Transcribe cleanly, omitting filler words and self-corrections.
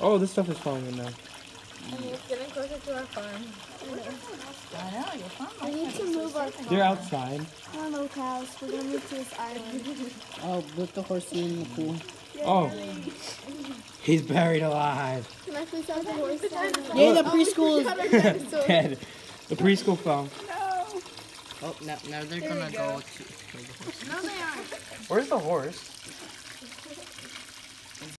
Oh, this stuff is falling in now. And it's getting closer to our farm. I know, your farm. We need to move our farm. They're outside. Oh no, cows. We're gonna move to this island. Oh, put the horsey in the pool. Oh. He's buried alive. Can I please have the horse down? Yay, the preschool is Dead. The preschool fell. Oh, now they're gonna go to the horse. No, they aren't. Where's the horse?